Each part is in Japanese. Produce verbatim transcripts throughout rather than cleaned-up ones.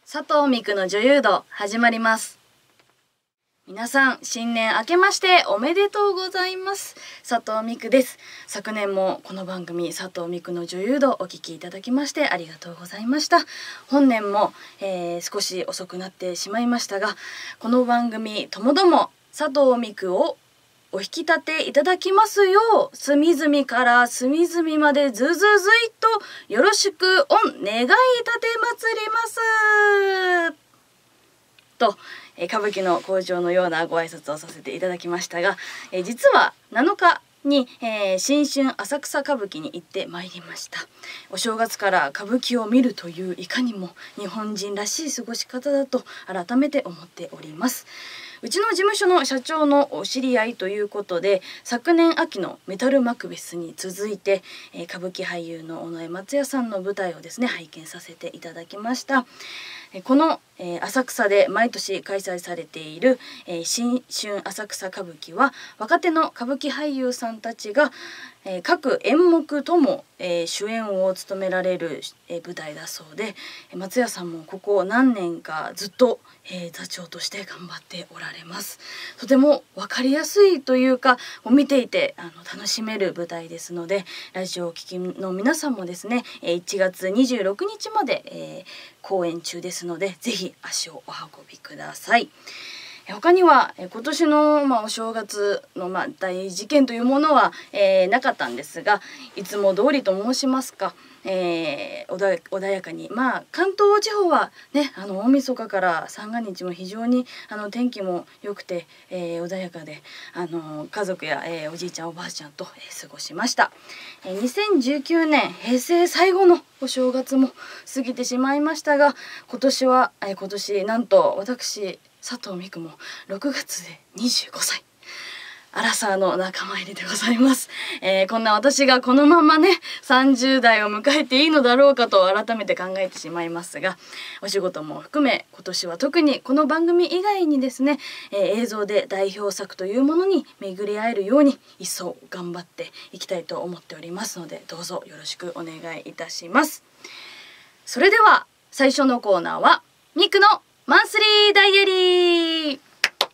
佐藤美久の女優道始まります。皆さん新年明けましておめでとうございます。佐藤美久です。昨年もこの番組佐藤美久の女優道お聞きいただきましてありがとうございました。本年も、えー、少し遅くなってしまいましたが、この番組ともども佐藤美久をお引き立ていただきますよう、隅々から隅々までずずずいとよろしくお願い立てまつりますと、えー、歌舞伎の口上のようなご挨拶をさせていただきましたが、えー、実はなのかに、えー、新春浅草歌舞伎に行ってまいりました。お正月から歌舞伎を見るといういかにも日本人らしい過ごし方だと改めて思っております。うちの事務所の社長のお知り合いということで、昨年秋のメタルマクベスに続いて、えー、歌舞伎俳優の尾上松也さんの舞台をですね拝見させていただきました。えー、この、えー、浅草で毎年開催されている、えー、新春浅草歌舞伎は若手の歌舞伎俳優さんたちが、えー、各演目とも、えー、主演を務められる、えー、舞台だそうで、松也さんもここ何年かずっと、えー、座長として頑張っておられます。とても分かりやすいというか見ていてあの楽しめる舞台ですので、ラジオをお聞きの皆さんもですねいちがつにじゅうろくにちまで、えー、公演中ですのでぜひ足をお運びください。他には今年の、まあ、お正月の、まあ、大事件というものは、えー、なかったんですが、いつも通りと申しますか、えー、穏, 穏やかに、まあ関東地方はねあの大晦日から三が日も非常にあの天気も良くて、えー、穏やかであの家族や、えー、おじいちゃんおばあちゃんと、えー、過ごしました。えー、にせんじゅうきゅうねん平成最後のお正月も過ぎてしまいましたが、今年は、えー、今年なんと私佐藤美久もろくがつでにじゅうごさい、アラサーの仲間入りでございます。えー、こんな私がこのままねさんじゅうだいを迎えていいのだろうかと改めて考えてしまいますが、お仕事も含め今年は特にこの番組以外にですね、えー、映像で代表作というものに巡り合えるように一層頑張っていきたいと思っておりますので、どうぞよろしくお願いいたします。それでは最初のコーナーはミクのマンスリーダイアリー。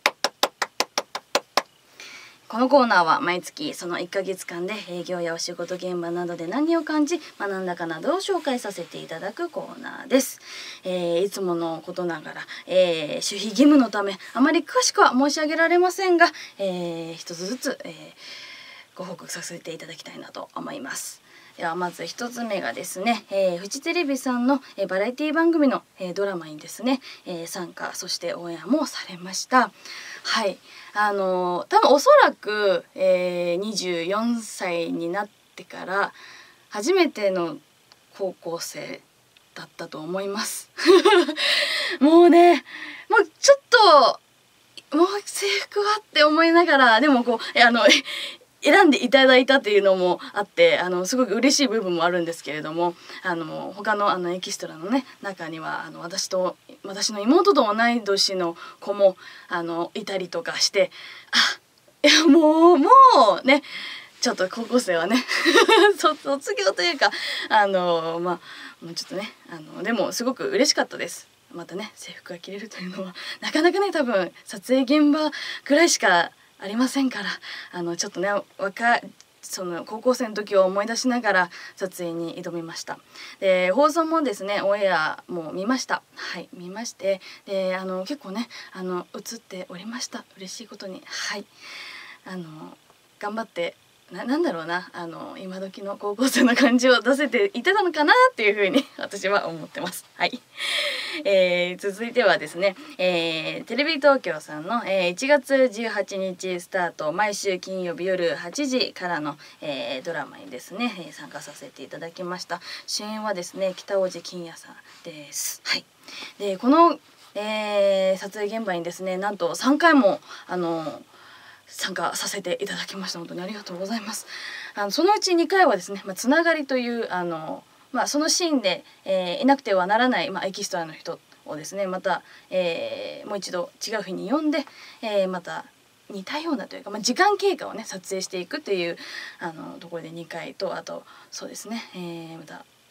このコーナーは毎月そのいっかげつかんで営業やお仕事現場などで何を感じ学んだかなどを紹介させていただくコーナーです。えー、いつものことながら、えー、守秘義務のためあまり詳しくは申し上げられませんが、えー、一つずつ、えー、ご報告させていただきたいなと思います。ではまず一つ目がですね、えー、フジテレビさんの、えー、バラエティ番組の、えー、ドラマにですね、えー、参加そしてオンエアもされました。はい、あのー、多分おそらく、えー、にじゅうよんさいになってから初めての高校生だったと思います。もうね、もうちょっともう制服はって思いながら、でもこうあの選んでいただいたっていうのもあってあのすごく嬉しい部分もあるんですけれども、あの他のあのエキストラのね中にはあの私と私の妹と同い年の子もあのいたりとかして、あいやもうもうねちょっと高校生はね卒業というかあのまあもうちょっとねあのでもすごく嬉しかったです。またね制服が着れるというのはなかなかね多分撮影現場くらいしかありませんから、あのちょっとね若その高校生の時を思い出しながら撮影に挑みました。で放送もですねオンエアも見ました。はい見まして、であの結構ねあの映っておりました。嬉しいことに。はいあの頑張ってな, なんだろうなあの今時の高校生の感じを出せていてたのかなっていうふうに私は思ってます。はい、えー、続いてはですね、えー、テレビ東京さんの、えー、いちがつじゅうはちにちスタート毎週金曜日夜はちじからの、えー、ドラマにですね、えー、参加させていただきました。主演はですね北大路欣也さんです。はい、でこの、えー、撮影現場にですねなんとさんかいもあの参加させていただきました。本当にありがとうございます。あのそのうちにかいはですね、まあ、つながりというあの、まあ、そのシーンで、えー、いなくてはならない、まあ、エキストラの人をですねまた、えー、もう一度違う日に呼んで、えー、また似たようなというか、まあ、時間経過をね撮影していくというあのところでにかいと、あとそうですね、えー、また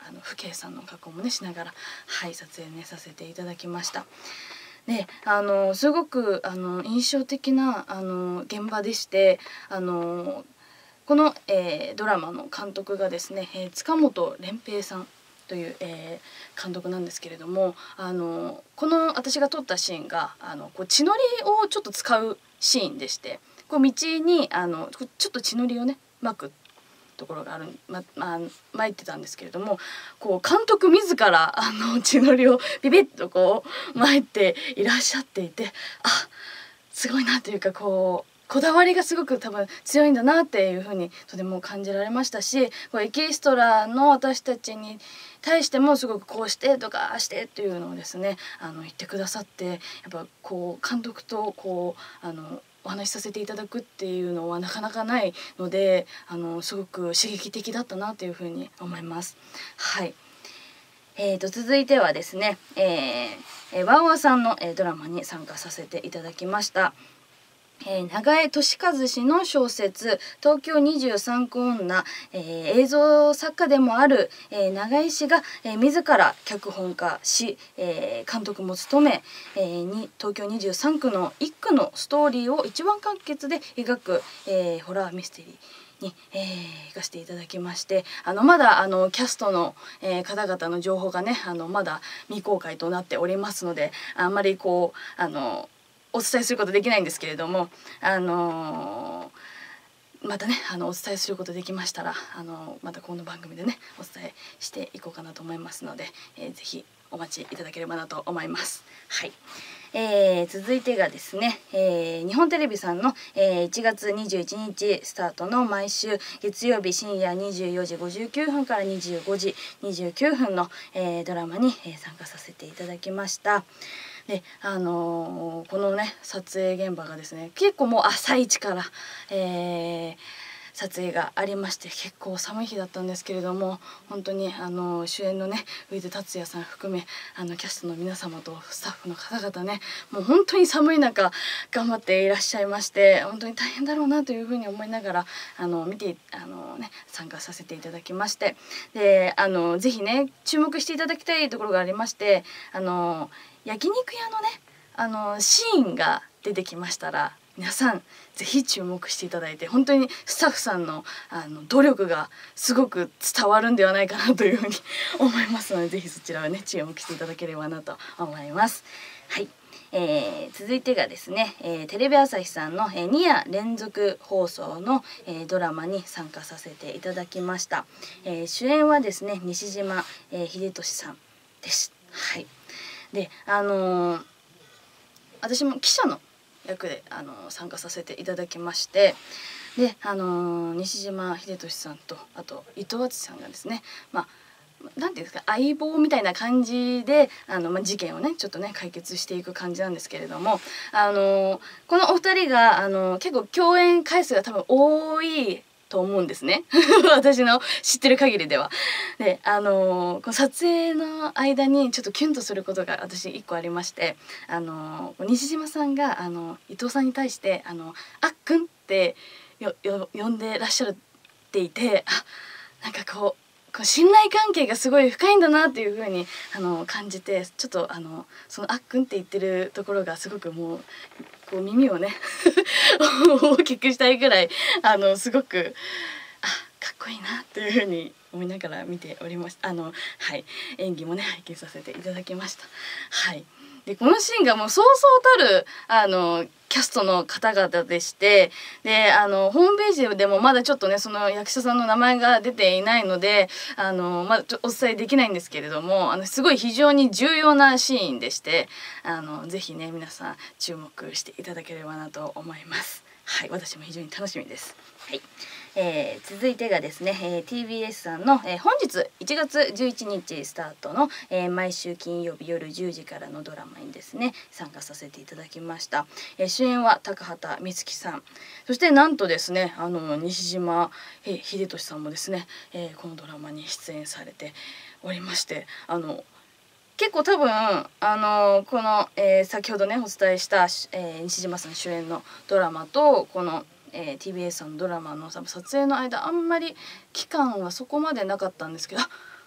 あの父兄さんの格好もねしながら、はい、撮影ねさせていただきました。であのすごくあの印象的なあの現場でして、あのこの、えー、ドラマの監督がですね、えー、塚本廉平さんという、えー、監督なんですけれども、あのこの私が撮ったシーンがあのこう血のりをちょっと使うシーンでして、こう道にあのちょっと血のりをねまくところがある、ままあ、巻いてたんですけれども、こう監督自らあの血のりをビビッとこう巻いていらっしゃっていて、あ、すごいなというか、こうこだわりがすごく多分強いんだなっていうふうにとても感じられましたし、こうエキストラの私たちに対してもすごくこうしてとかああしてっていうのをですねあの言ってくださって、やっぱこう監督とこうあのお話しさせていただくっていうのはなかなかないので、あのすごく刺激的だったなというふうに思います。はい。えー、と続いてはですね、えー、ワウワさんの、えー、ドラマに参加させていただきました。えー、長江俊和氏の小説「東京にじゅうさんく女」、えー、映像作家でもある、えー、長江氏が、えー、自ら脚本家し、えー、監督も務め、えー、に東京にじゅうさんくの一区のストーリーを一番完結で描く、えー、ホラーミステリーに、えー、行かせていただきまして、あのまだあのキャストの、えー、方々の情報がねあのまだ未公開となっておりますので、あんまりこうあのお伝えすることできないんですけれども、あのー、またねあのお伝えすることできましたら、あのー、またこの番組でねお伝えしていこうかなと思いますので、えー、ぜひお待ちいただければなと思います。はい。えー、続いてがですね、えー、日本テレビさんの、えー、いちがつにじゅういちにちスタートの毎週月曜日深夜にじゅうよじごじゅうきゅうふんからにじゅうごじにじゅうきゅうふんの、えー、ドラマに、えー、参加させていただきました。であのー、このね撮影現場がですね結構もう朝一から、えー、撮影がありまして、結構寒い日だったんですけれども、本当にあの主演のね上田竜也さん含めあのキャストの皆様とスタッフの方々ね、もう本当に寒い中頑張っていらっしゃいまして、本当に大変だろうなというふうに思いながらあの見てあの、ね、参加させていただきまして、であのぜひね注目していただきたいところがありまして、あの焼肉屋のねあのシーンが出てきましたら、皆さんぜひ注目していただいて、本当にスタッフさんのあの努力がすごく伝わるんではないかなというふうに思いますので、ぜひそちらをね注目していただければなと思います。はい。えー、続いてがですね、えー、テレビ朝日さんの、えー、にや連続放送の、えー、ドラマに参加させていただきました。えー、主演はですね西島、えー、秀俊さんです。はい。であのー、私も記者の役で、あのー、参加させていただきまして、で、あのー、西島秀俊さんとあと伊藤淳さんがですね、まあなんていうんですか、相棒みたいな感じであの、まあ、事件をねちょっとね解決していく感じなんですけれども、あのー、このお二人が、あのー、結構共演回数が多分多いと思うんですね私の知ってる限りでは。であのー、この撮影の間にちょっとキュンとすることが私一個ありまして、あのー、西島さんが、あの伊藤さんに対して「あのあっくん」ってよよ呼んでらっしゃっていて、あなんかこうこう信頼関係がすごい深いんだなっていう風にあの感じて、ちょっとあのその「あっくん」って言ってるところがすごくもうこう耳をね大きくしたいぐらいあのすごくあかっこいいなっていう風に思いながら見ておりました。あのはい演技もね拝見させていただきました。はい。でこのシーンがもうそうそうたるあのキャストの方々でして、であのホームページでもまだちょっとねその役者さんの名前が出ていないので、あのまだちょお伝えできないんですけれども、あのすごい非常に重要なシーンでして、あのぜひね皆さん注目していただければなと思います。はい、私も非常に楽しみです。はい。えー、続いてがですね、えー、ティービーエス さんの、えー、本日いちがつじゅういちにちスタートの、えー、毎週金曜日夜じゅうじからのドラマにですね参加させていただきました。えー、主演は高畑充希さん、そしてなんとですねあの西島秀俊さんもですね、えー、このドラマに出演されておりまして、あの結構多分あのこの、えー、先ほどねお伝えした、えー、西島さん主演のドラマとこのえー、ティービーエス さんのドラマの撮影の間あんまり期間はそこまでなかったんですけど、あ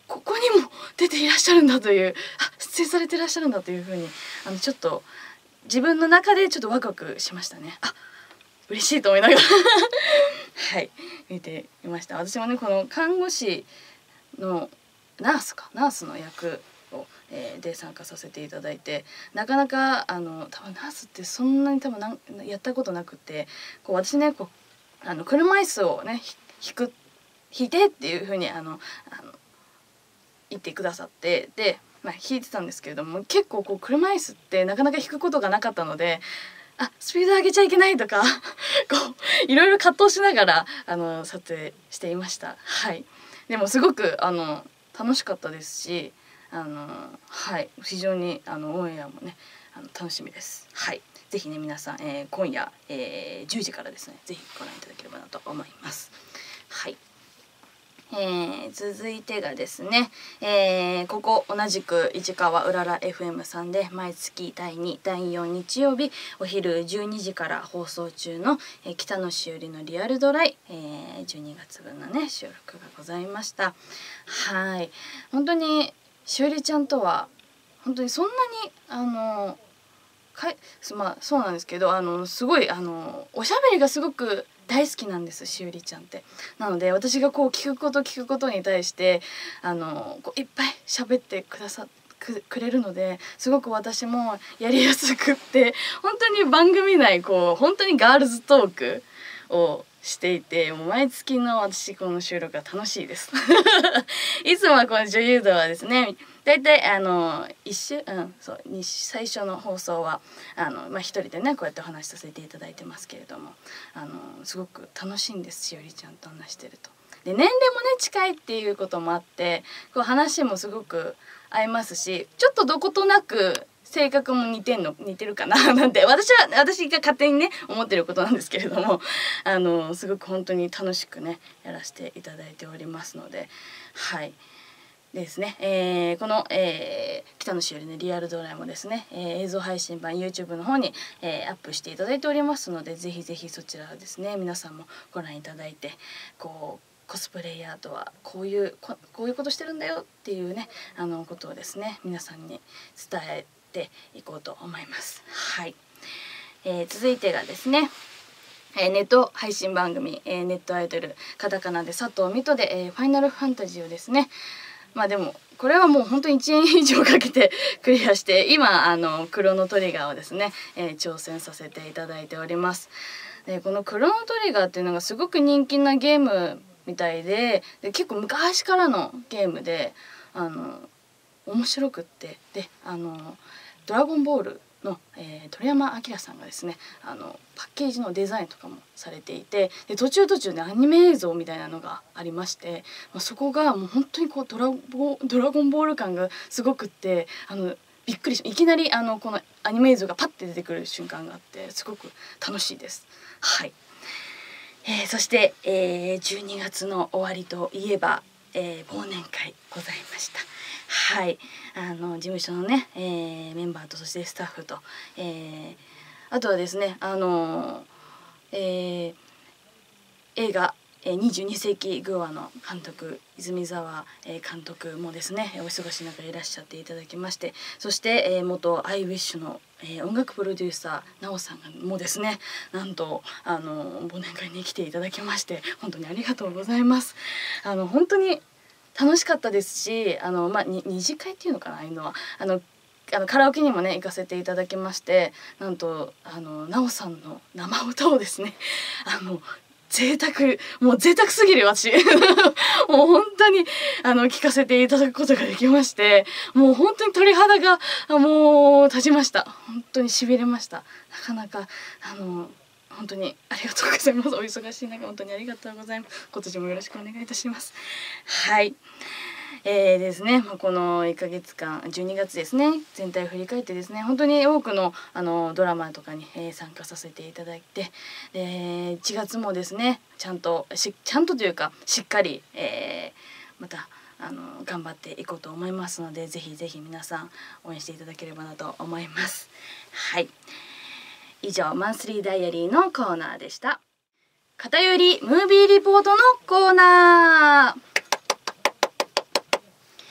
ここにも出ていらっしゃるんだという、あ、出演されていらっしゃるんだというふうに、あのちょっと自分の中でちょっとワクワクしましたね。あ、嬉しいと思いながらはい見ていました。私もね、この看護師のナースかナースの役を、えー、で参加させていただいて、なかなかあの多分ナースってそんなに多分なんやったことなくて、こう私ね、こうあの車椅子をね引く引いてっていう風にあのあの言ってくださって、で、まあ、引いてたんですけれども、結構こう車椅子ってなかなか引くことがなかったので、あ、スピード上げちゃいけないとかこういろいろ葛藤しながらあの撮影していました。はい、でもすごくあの楽しかったですし、あのはい非常にあのオンエアもねあの楽しみです。はい、ぜひね皆さん、えー、今夜、えー、じゅうじからですね、ぜひご覧いただければなと思います。はい。えー、続いてがですね、えー、ここ同じく市川うらら エフエム さんで毎月だいにだいよん日曜日お昼じゅうにじから放送中の、えー、北野しおりのリアルドライ、えー、じゅうにがつぶんのね収録がございました。はい、本当にしおりちゃんとは本当にそんなにあのかいまあそうなんですけど、あのすごいあのおしゃべりがすごく大好きなんです、しおりちゃんって。なので私がこう聞くこと聞くことに対してあのこういっぱい喋ってくださくくれるので、すごく私もやりやすくって、本当に番組内こう本当にガールズトークをしていて、もう毎月の私この収録が楽しいですいつもはこの女優道はですね、だいたいあの一週、うんそうに最初の放送はあの、まあ、一人でねこうやってお話しさせていただいてますけれども、あのすごく楽しいんです、しおりちゃんと話してると。で年齢もね近いっていうこともあって、こう話もすごく合いますし、ちょっとどことなく性格も似てんの似てるかななんて私は私が勝手にね思ってることなんですけれども、あのすごく本当に楽しくねやらせていただいておりますので、はいですね、えー、この、えー、北野しおりのリアルドライもですね、えー、映像配信版 YouTube の方に、えー、アップしていただいておりますので、ぜひぜひそちらですね皆さんもご覧いただいて、こうコスプレイヤーとはこういうここういうことしてるんだよっていうねあのことをですね皆さんに伝えていこうと思います。はい、えー、続いてがですね、えー、ネット配信番組、えー、ネットアイドルカタカナで佐藤水戸で、えー、ファイナルファンタジーをですね、まあでもこれはもう本当にいちねん以上かけてクリアして、今あのクロノトリガーをですね、えー、挑戦させていただいております。でこのクロノトリガーっていうのがすごく人気なゲームみたいで、で結構昔からのゲームであの面白くって、であのドラゴンボールの、えー、鳥山明さんがですねあのパッケージのデザインとかもされていて、で途中途中でアニメ映像みたいなのがありまして、まあ、そこがもう本当にこうドラボドラゴンボール感がすごくって、あのびっくりしいきなりあのこのアニメ映像がパッて出てくる瞬間があって、すごく楽しいです。はい、えー、そして、えー、じゅうにがつの終わりといえば、えー、忘年会ございました。はい、あの事務所のね、えー、メンバーとそしてスタッフと、えー、あとはですねあの、えー、映画にじゅうに世紀グアの監督泉沢監督もですねお忙しい中いらっしゃっていただきまして、そして元アイウィッシュの音楽プロデューサーなおさんもですねなんとあの忘年会に来ていただきまして、本当にありがとうございます。あの本当に楽しかったですし、あの、まあ、に二次会っていうのかな、ああいうのはあのあのカラオケにもね行かせていただきまして、なんとあのなおさんの生歌をですねあの贅沢もう贅沢すぎる私もう本当にあの聞かせていただくことができまして、もう本当に鳥肌がもう立ちました。本当にしびれました。なかなかあの本当にありがとうございます。お忙しい中本当にありがとうございます。今年もよろしくお願いいたします。はい、えーですね、このいっかげつかんじゅうにがつですね全体を振り返ってですね、本当に多くのあのドラマとかに、えー、参加させていただいて、でいちがつもですねちゃんとしちゃんとというかしっかり、えー、またあの頑張っていこうと思いますので、ぜひぜひ皆さん応援していただければなと思います。はい、以上マンスリーダイアリーのコーナーでした。偏りムービーリポートのコーナー。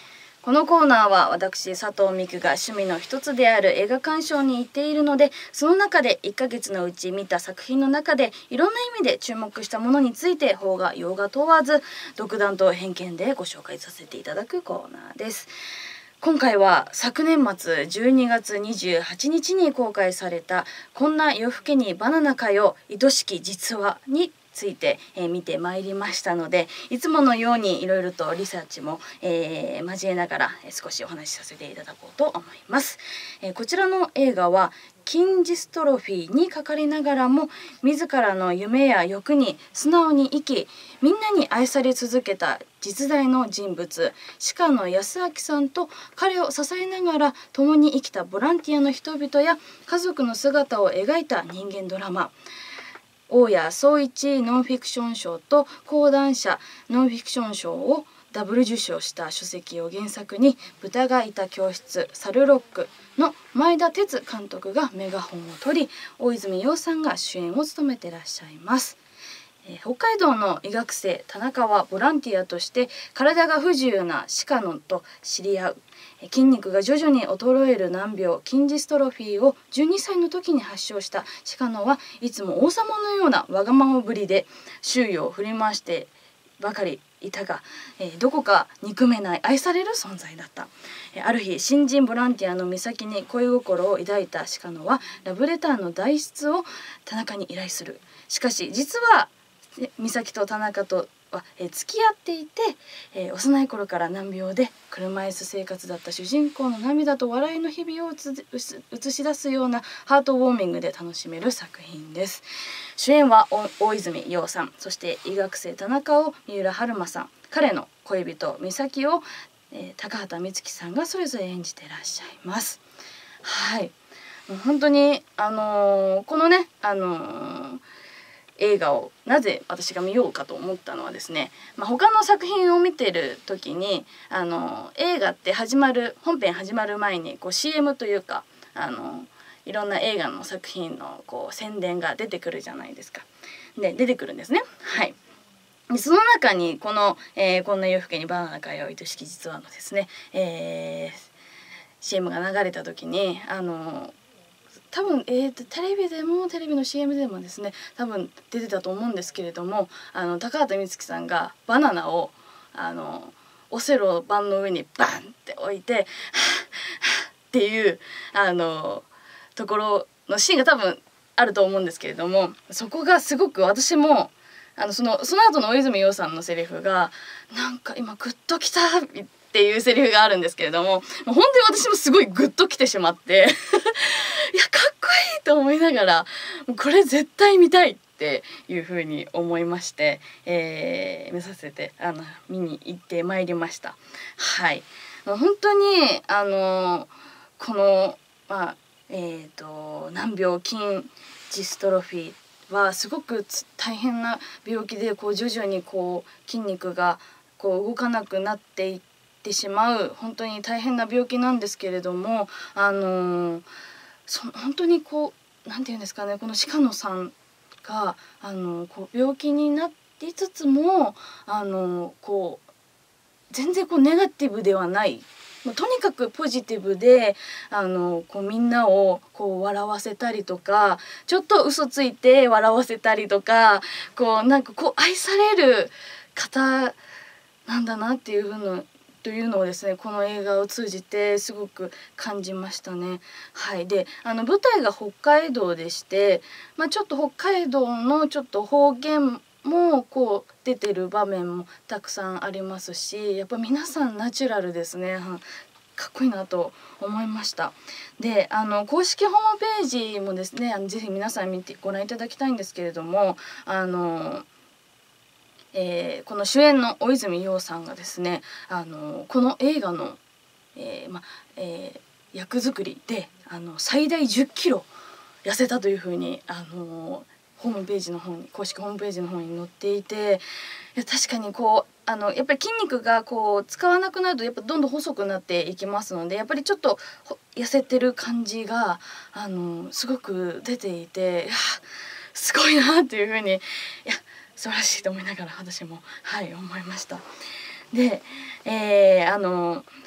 このコーナーは私佐藤美久が趣味の一つである映画鑑賞に行っているので、その中でいっかげつのうち見た作品の中でいろんな意味で注目したものについて邦画洋画問わず独断と偏見でご紹介させていただくコーナーです。今回は昨年末じゅうにがつにじゅうはちにちに公開されたこんな夜更けにバナナかよ愛しき実話について、えー、見てまいりましたので、いつものようにいろいろとリサーチも、えー、交えながら、えー、少しお話しさせていただこうと思います。えー、こちらの映画は筋ジストロフィーにかかりながらも自らの夢や欲に素直に生き、みんなに愛され続けた実在の人物鹿野康明さんと彼を支えながら共に生きたボランティアの人々や家族の姿を描いた人間ドラマ。大谷総一ノンフィクション賞と講談社ノンフィクション賞をダブル受賞した書籍を原作に、豚がいた教室サルロックの前田哲監督がメガホンを取り、大泉洋さんが主演を務めてらっしゃいます。えー、北海道の医学生田中はボランティアとして体が不自由な鹿野と知り合う。筋肉が徐々に衰える難病筋ジストロフィーをじゅうにさいの時に発症した鹿野はいつも王様のようなわがままぶりで周囲を振り回してばかりいたが、えー、どこか憎めない愛される存在だった。えー、ある日新人ボランティアの美咲に恋心を抱いた鹿野はラブレターの代筆を田中に依頼する。しかし実は美咲と田中とは、えー、付き合っていて、えー、幼い頃から難病で車椅子生活だった主人公の涙と笑いの日々を映し出すようなハートウォーミングで楽しめる作品です。主演は大泉洋さん、そして医学生田中を三浦春馬さん、彼の恋人美咲を、えー、高畑充希さんがそれぞれ演じていらっしゃいます。はい、もう本当にあのー、このねあのー映画をなぜ私が見ようかと思ったのはですね、まあ、他の作品を見てる時にあの映画って始まる本編始まる前にこう シーエム というかあのいろんな映画の作品のこう宣伝が出てくるじゃないですか。で出てくるんですね。はい。その中にこの、えー、こんな夜更けにバナナかよ愛しき実話のですね、えー、シーエム が流れた時にあの多分、えー、とテレビでもテレビの シーエム でもですね多分出てたと思うんですけれども、あの高畑充希さんがバナナをあのオセロ盤の上にバンって置いてはぁはぁっていうあのところのシーンが多分あると思うんですけれども、そこがすごく私もあのそのその後の大泉洋さんのセリフがなんか今グッときたっていうセリフがあるんですけれども、もう本当に私もすごいグッときてしまっていやかっこいいと思いながらこれ絶対見たいっていう風に思いまして、えー、見させてあの見に行ってまいりました。はい、もう本当にあのこのまあえーと難病筋ジストロフィーはすごく大変な病気でこう徐々にこう筋肉がこう動かなくなっていってしまう本当に大変な病気なんですけれども、あのー、そ本当にこうなんていうんですかね、この鹿野さんが、あのー、こう病気になりつつも、あのー、こう全然こうネガティブではない。もうとにかくポジティブであのこうみんなをこう笑わせたりとかちょっと嘘ついて笑わせたりとかこうなんかこう愛される方なんだなっていうのというのをですねこの映画を通じてすごく感じましたね。はい、であの舞台が北海道でして、まあ、ちょっと北海道のちょっと方言もこう出てる場面もたくさんありますし、やっぱ皆さんナチュラルですね。かっこいいなと思いました。であの公式ホームページもですねあのぜひ皆さん見てご覧いただきたいんですけれども、あの、えー、この主演の大泉洋さんがですねあのこの映画の、えーまえー、役作りであの最大じゅっキロ痩せたというふうにあのホームページの方に公式ホームページの方に載っていて、いや確かにこうあのやっぱり筋肉がこう使わなくなるとやっぱどんどん細くなっていきますので、やっぱりちょっと痩せてる感じがあのすごく出ていて、いやすごいなっていうふうにいや素晴らしいと思いながら私もはい思いました。で、えー、あの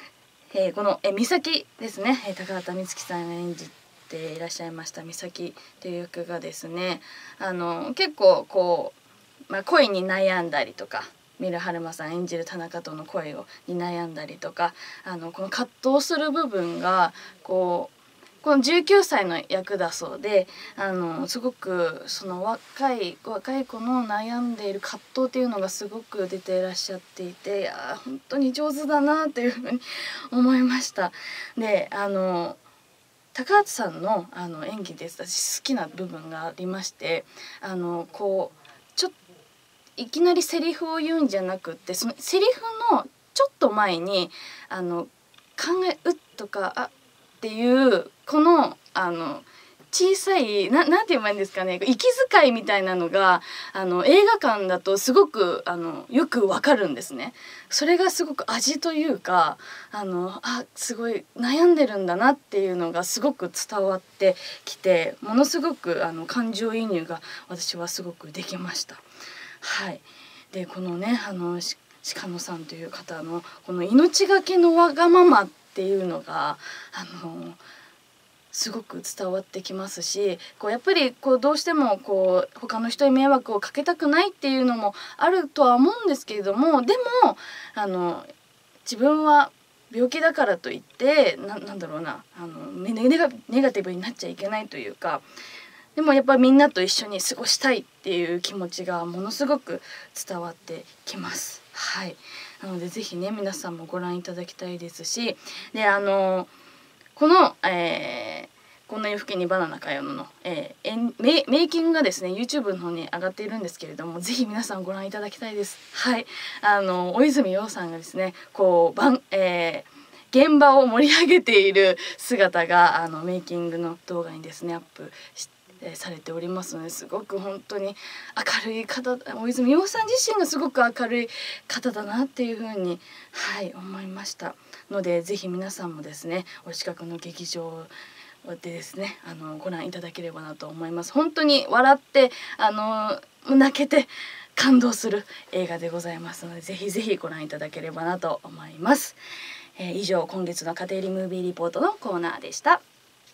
えー、このえ美咲ですね、えー、高畑充希さんが演じていらっしゃいました美咲という役がですね、あの結構こう、まあ、恋に悩んだりとか、三浦春馬さん演じる田中との恋をに悩んだりとか、あのこの葛藤する部分がこうこのじゅうきゅうさいの役だそうで、あのすごくその若い若い子の悩んでいる葛藤っていうのがすごく出ていらっしゃっていて、いや本当に上手だなというふうに思いました。で、あの高畑さんのあの演技です。私好きな部分がありまして、あのこうちょっといきなりセリフを言うんじゃなくって、そのセリフのちょっと前にあの考えうっとかあっていうこのあの小さい な, なんて言えばいいんですかね、息遣いみたいなのがあの映画館だとすごくあのよくわかるんですね。それがすごく味というか、あのあすごい悩んでるんだなっていうのがすごく伝わってきて、ものすごくあの感情移入が私はすごくできました。はい、でこのねあの鹿野さんという方のこの命がけのわがままっていうのがあのすごく伝わってきますし、こうやっぱりこうどうしてもこう他の人に迷惑をかけたくないっていうのもあるとは思うんですけれども、でもあの自分は病気だからといってななんだろうなあのネガ、ネガティブになっちゃいけないというか、でもやっぱりみんなと一緒に過ごしたいっていう気持ちがものすごく伝わってきます。はい、なのでぜひね皆さんもご覧いただきたいですし、であのこの、えー、こんな夜更けにバナナかよの、えー、メ, メイキングがですね YouTube の方に上がっているんですけれども、ぜひ皆さんご覧いただきたいです。はい、あの大泉洋さんがですねこうばん、えー、現場を盛り上げている姿があのメイキングの動画にですねアップしてされておりますので、すごく本当に明るい方、大泉洋さん自身がすごく明るい方だなっていうふうに、はい、思いましたので、ぜひ皆さんもですねお近くの劇場でですねあのご覧いただければなと思います。本当に笑ってあの泣けて感動する映画でございますので、ぜひぜひご覧いただければなと思います。えー、以上今月の家庭リムービーリポートのコーナーでした。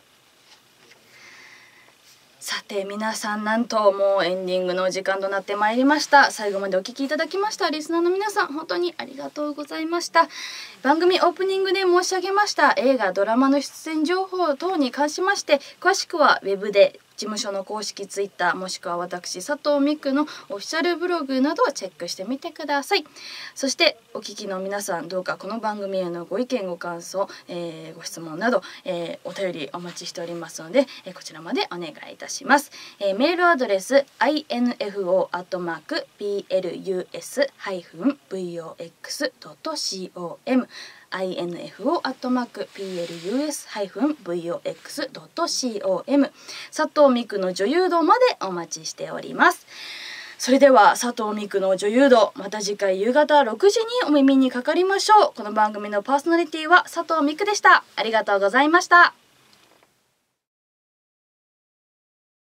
さて皆さん、なんともうエンディングのお時間となってまいりました。最後までお聞きいただきましたリスナーの皆さん、本当にありがとうございました。番組オープニングで申し上げました映画ドラマの出演情報等に関しまして、詳しくはウェブで事務所の公式ツイッター、もしくは私佐藤美久のオフィシャルブログなどをチェックしてみてください。そしてお聞きの皆さん、どうかこの番組へのご意見ご感想、えー、ご質問など、えー、お便りお待ちしておりますので、えー、こちらまでお願いいたします。えー、メールアドレス アイエヌエフオー アットマーク ピーエルユーエス ブイオーエックス ドット コムアイエヌエフオー アットマーク ピーエルユーエス ブイオーエックス ドット コム 佐藤美久の女優道までお待ちしております。それでは佐藤美久の女優道、また次回夕方ろくじにお耳にかかりましょう。この番組のパーソナリティは佐藤美久でした。ありがとうございました。